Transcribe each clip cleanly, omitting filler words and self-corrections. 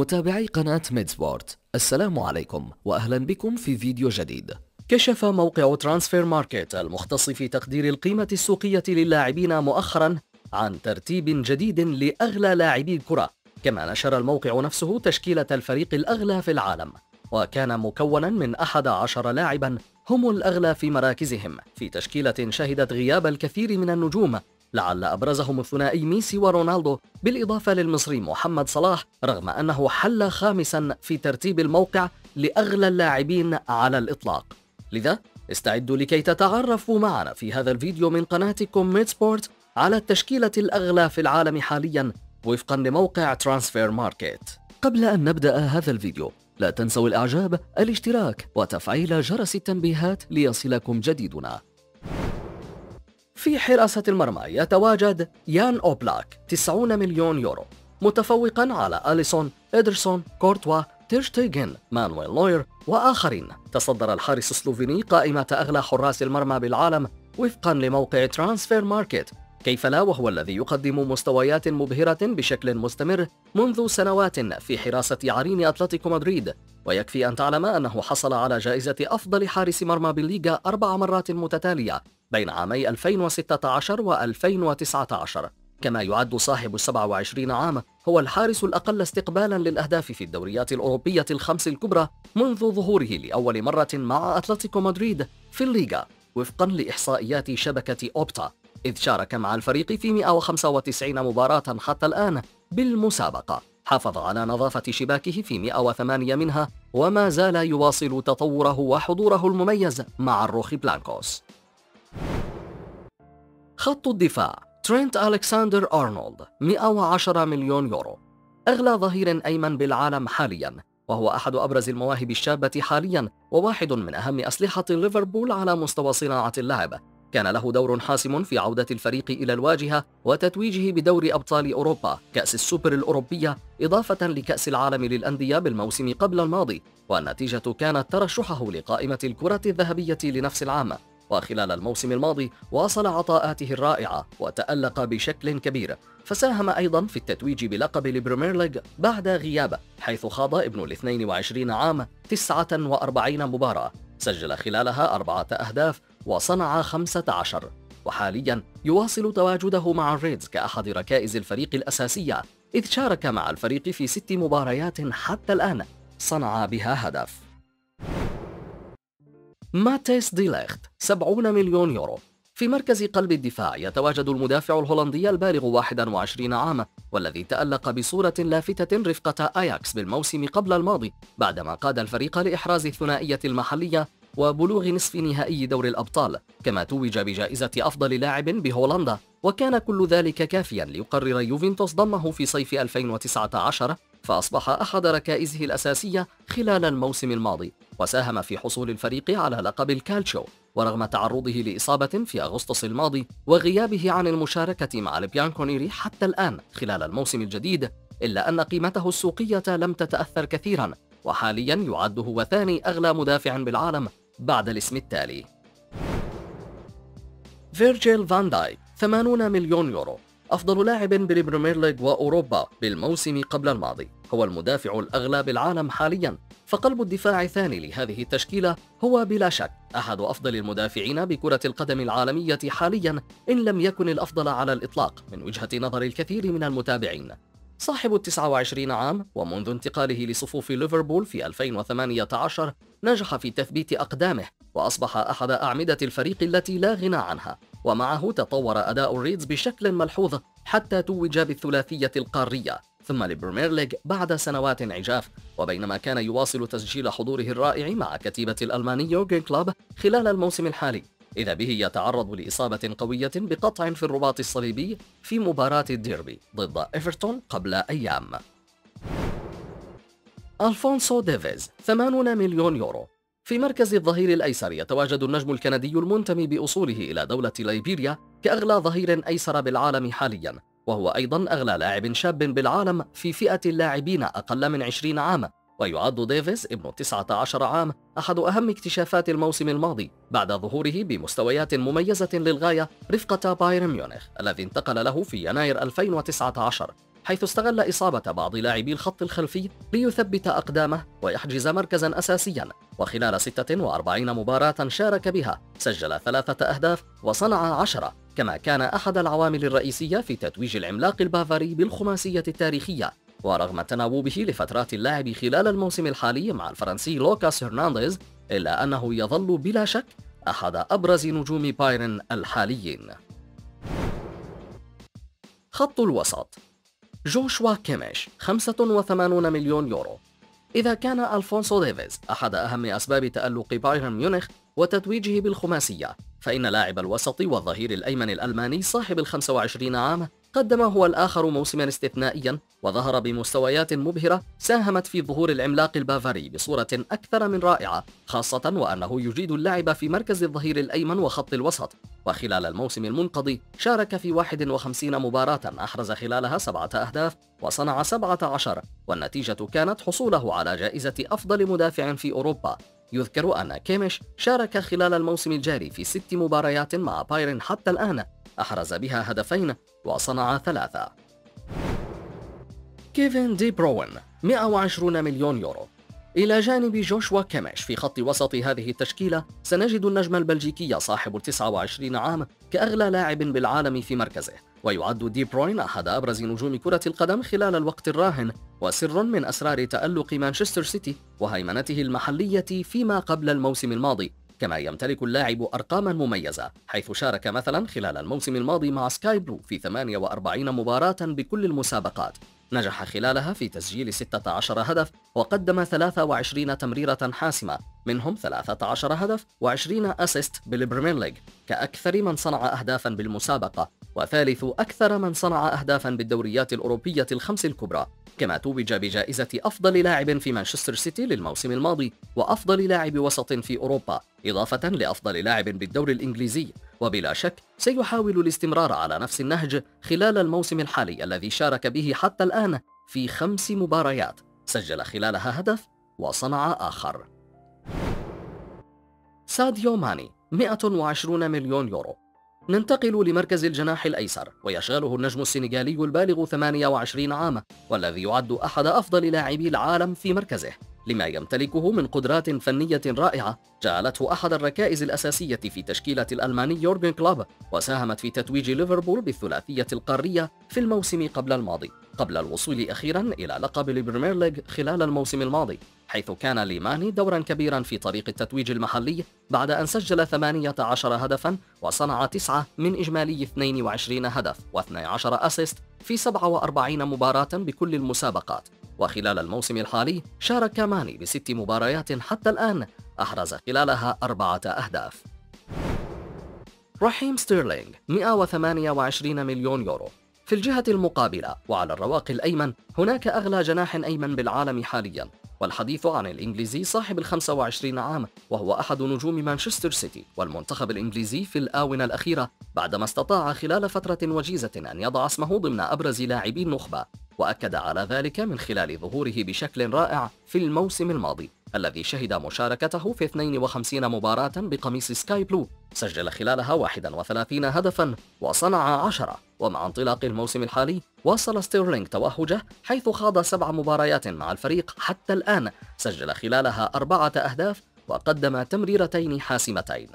متابعي قناة ميد سبورت، السلام عليكم وأهلا بكم في فيديو جديد. كشف موقع ترانسفير ماركت المختص في تقدير القيمة السوقية للاعبين مؤخرا عن ترتيب جديد لأغلى لاعبي الكرة، كما نشر الموقع نفسه تشكيلة الفريق الأغلى في العالم، وكان مكونا من 11 لاعبا هم الأغلى في مراكزهم في تشكيلة شهدت غياب الكثير من النجوم، لعل أبرزهم الثنائي ميسي ورونالدو بالإضافة للمصري محمد صلاح، رغم أنه حل خامسا في ترتيب الموقع لأغلى اللاعبين على الإطلاق. لذا استعدوا لكي تتعرفوا معنا في هذا الفيديو من قناتكم ميد سبورت على التشكيلة الأغلى في العالم حاليا وفقا لموقع ترانسفير ماركت. قبل أن نبدأ هذا الفيديو لا تنسوا الإعجاب، الاشتراك وتفعيل جرس التنبيهات ليصلكم جديدنا. في حراسة المرمى يتواجد يان أوبلاك 90 مليون يورو، متفوقا على أليسون، إدرسون، كورتوا، تيرشتيغن، مانويل نوير وآخرين. تصدر الحارس السلوفيني قائمة أغلى حراس المرمى بالعالم وفقا لموقع ترانسفير ماركت، كيف لا وهو الذي يقدم مستويات مبهرة بشكل مستمر منذ سنوات في حراسة عرين أتلتيكو مدريد. ويكفي أن تعلم أنه حصل على جائزة أفضل حارس مرمى بالليغا 4 مرات متتالية بين عامي 2016 و2019، كما يعد صاحب 27 عام هو الحارس الأقل استقبالا للأهداف في الدوريات الأوروبية الخمس الكبرى منذ ظهوره لأول مرة مع أتلتيكو مدريد في الليغا وفقا لإحصائيات شبكة أوبتا، إذ شارك مع الفريق في 195 مباراة حتى الآن بالمسابقة. حافظ على نظافة شباكه في 108 منها، وما زال يواصل تطوره وحضوره المميز مع الروخ بلانكوس. خط الدفاع ترينت ألكساندر أرنولد 110 مليون يورو، أغلى ظهير أيمن بالعالم حاليا، وهو أحد أبرز المواهب الشابة حاليا وواحد من أهم أسلحة ليفربول على مستوى صناعة اللعب. كان له دور حاسم في عودة الفريق إلى الواجهة وتتويجه بدوري أبطال أوروبا، كأس السوبر الأوروبية، إضافة لكأس العالم للأندية بالموسم قبل الماضي، والنتيجة كانت ترشحه لقائمة الكرة الذهبية لنفس العام. وخلال الموسم الماضي واصل عطاءاته الرائعة وتألق بشكل كبير، فساهم أيضا في التتويج بلقب البريمير ليج بعد غيابه، حيث خاض ابن ال 22 عام 49 مباراة، سجل خلالها 4 أهداف وصنع 15، وحاليا يواصل تواجده مع الريدز كأحد ركائز الفريق الأساسية، إذ شارك مع الفريق في 6 مباريات حتى الآن صنع بها هدف. ماتيس دي ليخت 70 مليون يورو، في مركز قلب الدفاع يتواجد المدافع الهولندي البالغ 21 عاما، والذي تألق بصورة لافتة رفقة أياكس بالموسم قبل الماضي بعدما قاد الفريق لإحراز الثنائية المحلية وبلوغ نصف نهائي دوري الأبطال، كما توج بجائزة أفضل لاعب بهولندا، وكان كل ذلك كافيا ليقرر يوفنتوس ضمه في صيف 2019، فأصبح أحد ركائزه الأساسية خلال الموسم الماضي، وساهم في حصول الفريق على لقب الكالتشو، ورغم تعرضه لإصابة في أغسطس الماضي وغيابه عن المشاركة مع البيانكونيري حتى الآن خلال الموسم الجديد، إلا أن قيمته السوقية لم تتأثر كثيرا، وحاليا يعد هو ثاني أغلى مدافع بالعالم بعد الاسم التالي. فيرجيل فان دايك 80 مليون يورو، أفضل لاعب بالبريمير ليج وأوروبا بالموسم قبل الماضي، هو المدافع الأغلى بالعالم حاليا، فقلب الدفاع الثاني لهذه التشكيلة هو بلا شك أحد أفضل المدافعين بكرة القدم العالمية حاليا، إن لم يكن الأفضل على الإطلاق من وجهة نظر الكثير من المتابعين. صاحب 29 عام، ومنذ انتقاله لصفوف ليفربول في 2018 نجح في تثبيت أقدامه وأصبح أحد أعمدة الفريق التي لا غنى عنها، ومعه تطور أداء الريدز بشكل ملحوظ حتى توج بالثلاثية القارية ثم البريمير ليج بعد سنوات عجاف، وبينما كان يواصل تسجيل حضوره الرائع مع كتيبة الألماني يورجن كلوب خلال الموسم الحالي، إذا به يتعرض لإصابة قوية بقطع في الرباط الصليبي في مباراة الديربي ضد إيفرتون قبل أيام. ألفونسو ديفيز 80 مليون يورو، في مركز الظهير الأيسر يتواجد النجم الكندي المنتمي بأصوله إلى دولة ليبيريا كأغلى ظهير أيسر بالعالم حاليا، وهو أيضا أغلى لاعب شاب بالعالم في فئة اللاعبين أقل من 20 عام، ويعد ديفيز ابن 19 عام أحد أهم اكتشافات الموسم الماضي بعد ظهوره بمستويات مميزة للغاية رفقة بايرن ميونخ الذي انتقل له في يناير 2019، حيث استغل إصابة بعض لاعبي الخط الخلفي ليثبت أقدامه ويحجز مركزا أساسيا. وخلال 46 مباراة شارك بها سجل 3 أهداف وصنع 10، كما كان أحد العوامل الرئيسية في تتويج العملاق البافاري بالخماسية التاريخية. ورغم تناوبه لفترات اللعب خلال الموسم الحالي مع الفرنسي لوكاس هرنانديز، إلا أنه يظل بلا شك أحد أبرز نجوم بايرن الحاليين. خط الوسط: جوشوا كيميش 85 مليون يورو. إذا كان ألفونسو ديفيز أحد أهم أسباب تألق بايرن ميونخ وتتويجه بالخماسية، فإن لاعب الوسط والظهير الأيمن الألماني صاحب 25 عام قدم هو الآخر موسما استثنائيا، وظهر بمستويات مبهرة ساهمت في ظهور العملاق البافاري بصورة أكثر من رائعة، خاصة وأنه يجيد اللعب في مركز الظهير الأيمن وخط الوسط. وخلال الموسم المنقضي شارك في 51 مباراة، أحرز خلالها 7 أهداف وصنع 17، والنتيجة كانت حصوله على جائزة أفضل مدافع في أوروبا. يذكر أن كيميش شارك خلال الموسم الجاري في 6 مباريات مع بايرن حتى الآن، أحرز بها 2 وصنع 3. كيفن دي بروين 120 مليون يورو. إلى جانب جوشوا كيميش في خط وسط هذه التشكيلة، سنجد النجم البلجيكي صاحب 29 عام كأغلى لاعب بالعالم في مركزه، ويعد دي بروين أحد أبرز نجوم كرة القدم خلال الوقت الراهن، وسر من أسرار تألق مانشستر سيتي وهيمنته المحلية فيما قبل الموسم الماضي. كما يمتلك اللاعب أرقاما مميزة، حيث شارك مثلا خلال الموسم الماضي مع سكاي بلو في 48 مباراة بكل المسابقات، نجح خلالها في تسجيل 16 هدف وقدم 23 تمريرة حاسمة، منهم 13 هدف و20 أسيست بالبريمير ليج، كأكثر من صنع أهدافا بالمسابقة، وثالث أكثر من صنع أهدافا بالدوريات الأوروبية ال5 الكبرى. كما توج بجائزة أفضل لاعب في مانشستر سيتي للموسم الماضي، وأفضل لاعب وسط في أوروبا، إضافة لأفضل لاعب بالدوري الإنجليزي. وبلا شك سيحاول الاستمرار على نفس النهج خلال الموسم الحالي الذي شارك به حتى الآن في 5 مباريات، سجل خلالها هدف وصنع آخر. ساديو ماني 120 مليون يورو. ننتقل لمركز الجناح الأيسر، ويشغله النجم السنغالي البالغ 28 عاما، والذي يعد أحد أفضل لاعبي العالم في مركزه، لما يمتلكه من قدرات فنية رائعة جعلته أحد الركائز الأساسية في تشكيلة الألماني يورجن كلوب، وساهمت في تتويج ليفربول بالثلاثية القارية في الموسم قبل الماضي، قبل الوصول أخيرا إلى لقب البريمير ليج خلال الموسم الماضي، حيث كان لماني دورا كبيرا في طريق التتويج المحلي بعد أن سجل 18 هدفا وصنع 9 من إجمالي 22 هدف و12 أسيست في 47 مباراة بكل المسابقات. وخلال الموسم الحالي شارك ماني ب6 مباريات حتى الآن، أحرز خلالها 4 أهداف. رحيم ستيرلينغ 128 مليون يورو. في الجهة المقابلة وعلى الرواق الأيمن هناك أغلى جناح أيمن بالعالم حاليا، والحديث عن الإنجليزي صاحب 25 عام، وهو أحد نجوم مانشستر سيتي والمنتخب الإنجليزي في الآونة الأخيرة، بعدما استطاع خلال فترة وجيزة أن يضع اسمه ضمن أبرز لاعبي النخبة، وأكد على ذلك من خلال ظهوره بشكل رائع في الموسم الماضي الذي شهد مشاركته في 52 مباراة بقميص سكاي بلو، سجل خلالها 31 هدفا وصنع 10. ومع انطلاق الموسم الحالي واصل ستيرلينغ توهجه، حيث خاض 7 مباريات مع الفريق حتى الآن، سجل خلالها 4 أهداف وقدم تمريرتين حاسمتين.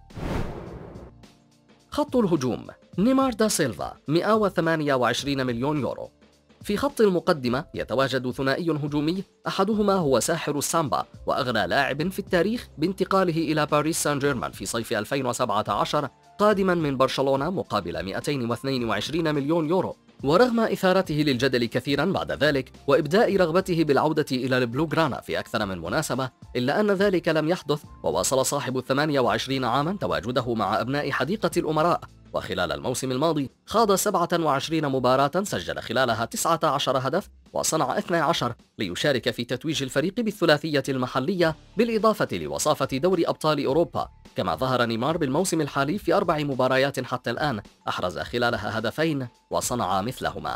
خط الهجوم: نيمار دا سيلفا 128 مليون يورو. في خط المقدمة يتواجد ثنائي هجومي، أحدهما هو ساحر السامبا وأغلى لاعب في التاريخ بانتقاله إلى باريس سان جيرمان في صيف 2017 قادما من برشلونة مقابل 222 مليون يورو. ورغم إثارته للجدل كثيرا بعد ذلك وإبداء رغبته بالعودة إلى البلوغرانا في أكثر من مناسبة، إلا أن ذلك لم يحدث، وواصل صاحب 28 عاما تواجده مع أبناء حديقة الأمراء. وخلال الموسم الماضي خاض 27 مباراة، سجل خلالها 19 هدف وصنع 12، ليشارك في تتويج الفريق بالثلاثية المحلية بالإضافة لوصافة دوري أبطال أوروبا. كما ظهر نيمار بالموسم الحالي في 4 مباريات حتى الآن، أحرز خلالها 2 وصنع مثلهما.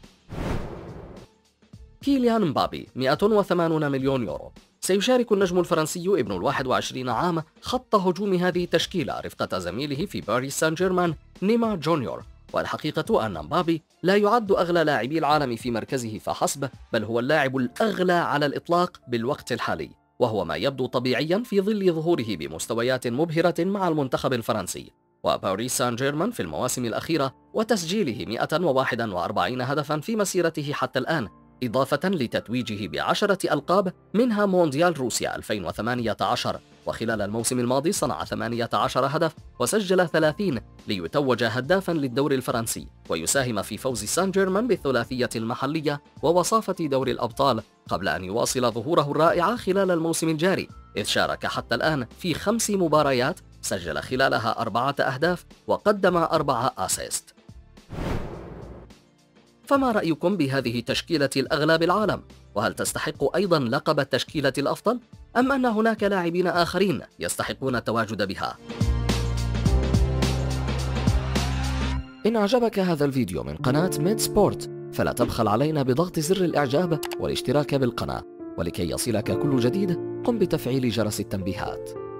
كيليان مبابي 180 مليون يورو. سيشارك النجم الفرنسي ابن 21 عام خط هجوم هذه التشكيلة رفقة زميله في باريس سان جيرمان نيمار جونيور، والحقيقة أن مبابي لا يعد أغلى لاعبي العالم في مركزه فحسب، بل هو اللاعب الأغلى على الإطلاق بالوقت الحالي، وهو ما يبدو طبيعيا في ظل ظهوره بمستويات مبهرة مع المنتخب الفرنسي وباريس سان جيرمان في المواسم الأخيرة، وتسجيله 141 هدفا في مسيرته حتى الآن، إضافة لتتويجه ب10 ألقاب منها مونديال روسيا 2018. وخلال الموسم الماضي صنع 18 هدف وسجل 30 ليتوج هدافا للدوري الفرنسي ويساهم في فوز سان جيرمان بالثلاثية المحلية ووصافة دوري الأبطال، قبل أن يواصل ظهوره الرائع خلال الموسم الجاري، إذ شارك حتى الآن في 5 مباريات سجل خلالها 4 أهداف وقدم 4 أسيست. فما رأيكم بهذه التشكيلة الأغلى بالعالم؟ وهل تستحق أيضا لقب التشكيلة الأفضل؟ أم أن هناك لاعبين آخرين يستحقون التواجد بها؟ إن أعجبك هذا الفيديو من قناة ميد سبورت فلا تبخل علينا بضغط زر الإعجاب والاشتراك بالقناة، ولكي يصلك كل جديد قم بتفعيل جرس التنبيهات.